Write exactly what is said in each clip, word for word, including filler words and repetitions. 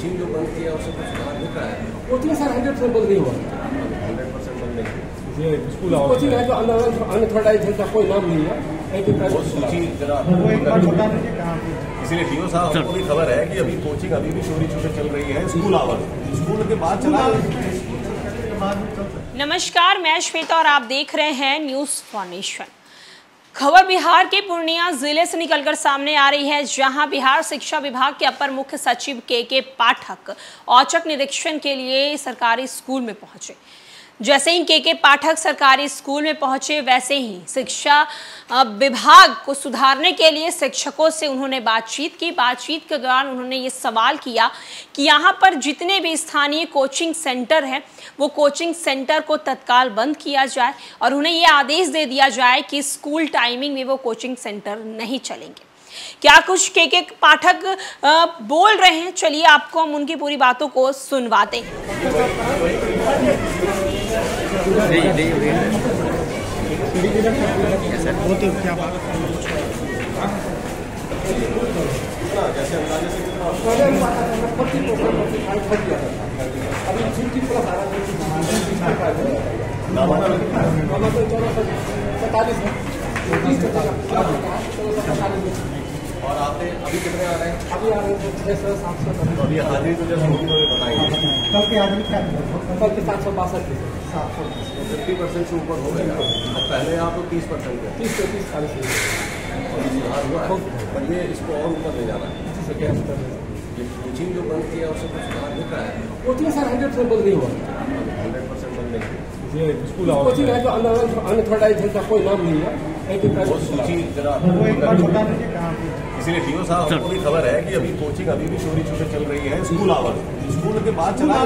Coaching जो बंद किया उससे कुछ सुधार दिख रहा है? कोचिंग सर हंड्रेड परसेंट बंद नहीं हुआ। हंड्रेड परसेंट बंद नहीं हुआ। ये स्कूल कोचिंग है जो अनऑथराइज्ड है, का कोई नाम नहीं है। वो सूची जरा इसीलिए डीओ साहब हमको भी खबर है कि अभी कोचिंग अभी भी चोरी छुपे चल रही है। स्कूल आवर स्कूल के बाद चला। नमस्कार, मैं श्वेता और आप देख रहे हैं न्यूज फॉर्नेशन। खबर बिहार के पूर्णिया जिले से निकलकर सामने आ रही है, जहां बिहार शिक्षा विभाग के अपर मुख्य सचिव के के पाठक औचक निरीक्षण के लिए सरकारी स्कूल में पहुंचे। जैसे ही के के पाठक सरकारी स्कूल में पहुंचे, वैसे ही शिक्षा विभाग को सुधारने के लिए शिक्षकों से उन्होंने बातचीत की। बातचीत के दौरान उन्होंने ये सवाल किया कि यहाँ पर जितने भी स्थानीय कोचिंग सेंटर हैं, वो कोचिंग सेंटर को तत्काल बंद किया जाए और उन्हें ये आदेश दे दिया जाए कि स्कूल टाइमिंग में वो कोचिंग सेंटर नहीं चलेंगे। क्या कुछ के के पाठक बोल रहे हैं, चलिए आपको हम उनकी पूरी बातों को सुनवाते हैं। और आपने अभी कितने आ रहे हैं? अभी आ रहे हैं छह सौ सात सौ। अभी हाजिरी तो जैसे होगी तो बताइए। कल की हाजिरी क्या है? कल के सात सौ बासठ सात सौ फिफ्टी परसेंट से ऊपर हो गया। अब पहले आप तो तीस परसेंट थे। तीस से तीस चालीस सुधार हुआ है, पर ये इसको और ऊपर ले जाना है। ये कोचिंग जो बंद किया उससे कुछ सुधार दिख रहा है? कोचिंग सर हंड्रेड परसेंट बंद नहीं हुआ। हंड्रेड परसेंट बंद नहीं हुआ। ये स्कूल कोचिंग है जो अनऑथराइज्ड है, का कोई नाम नहीं है। वो सूची जरा इसीलिए डीओ साहब हमको भी खबर है कि अभी कोचिंग अभी भी चोरी छुपे चल रही है। स्कूल आवर स्कूल के बाद चला।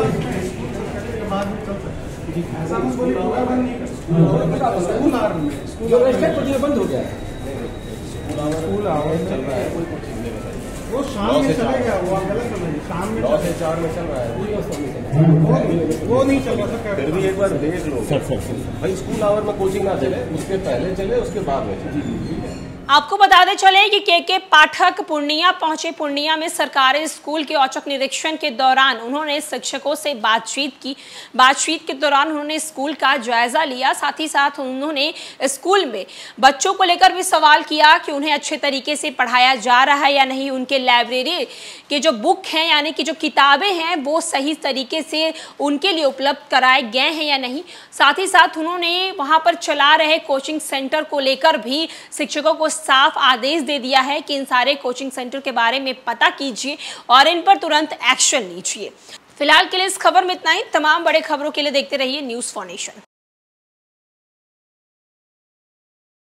बंद हो गया। स्कूल आवर चल रहा है, कोई कुछ नहीं है। वो शाम में चलेगा, वो गलत समझ। शाम में नौ से चार में चल रहा है, वो नहीं चल रहा। फिर भी एक बार देख लो भाई, स्कूल आवर में कोचिंग ना चले, उसके पहले चले उसके बाद में चले। आपको बताते चले कि के के पाठक पूर्णिया पहुंचे। पूर्णिया में सरकारी स्कूल के औचक निरीक्षण के दौरान उन्होंने शिक्षकों से बातचीत की। बातचीत के दौरान उन्होंने स्कूल का जायजा लिया। साथ ही साथ उन्होंने स्कूल में बच्चों को लेकर भी सवाल किया कि उन्हें अच्छे तरीके से पढ़ाया जा रहा है या नहीं, उनके लाइब्रेरी के जो बुक हैं यानी कि जो किताबें हैं वो सही तरीके से उनके लिए उपलब्ध कराए गए हैं या नहीं। साथ ही साथ उन्होंने वहाँ पर चला रहे कोचिंग सेंटर को लेकर भी शिक्षकों को साफ आदेश दे दिया है कि इन सारे कोचिंग सेंटर के बारे में पता कीजिए और इन पर तुरंत एक्शन लीजिए। फिलहाल के लिए इस खबर में इतना ही। तमाम बड़े खबरों के लिए देखते रहिए न्यूज फॉर्नेशन।